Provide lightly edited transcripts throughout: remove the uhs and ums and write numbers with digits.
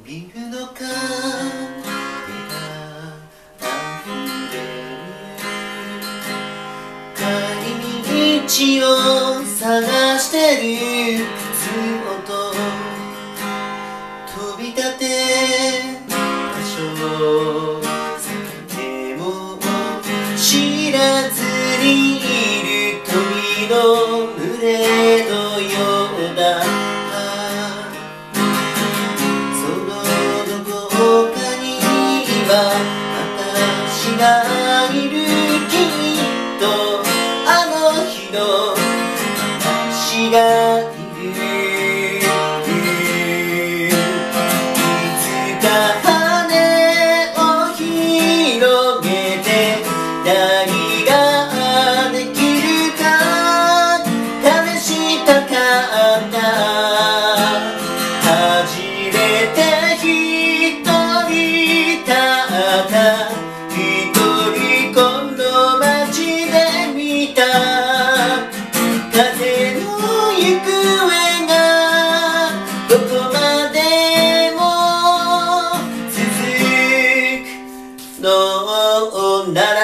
ビルの影が溢れる、帰り道を探してる靴音、飛び立て場所を避けても知らずにいる鳥の群れのようだ。そのどこかには私がいる、きっとあの日の私がいる。いつか羽を広げて何ができるか試したかった。初めて一人たった一人この街で見た風の行方がどこまでも続くのなら、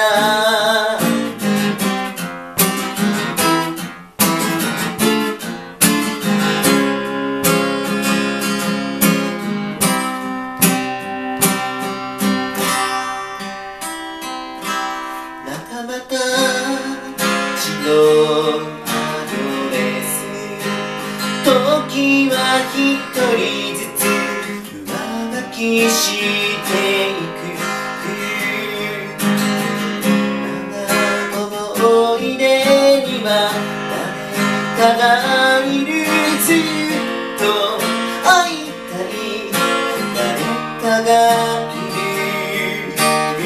仲間たちのアドレス、時は一人ずつ上書きしていく。まだ思い出には誰かがいる、ずっと会いたい誰かがいる。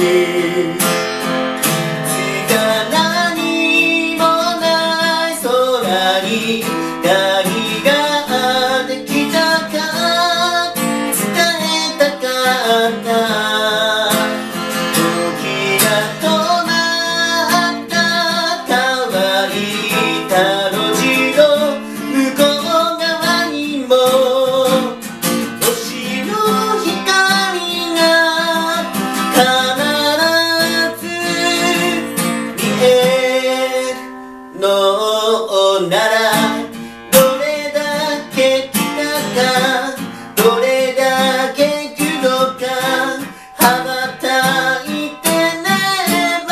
何ができたか伝えたかった。時が止まった乾いた路地の向こう側にも星の光が必ず見えるのなら、どれだけ来たかどれだけ来るのか羽ばたいてねば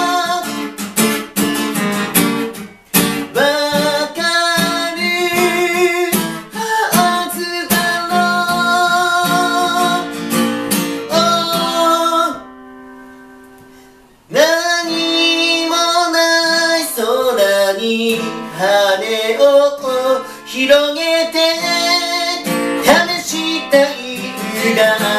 わかるはずだろう。何もない空に羽を広げて試したい裏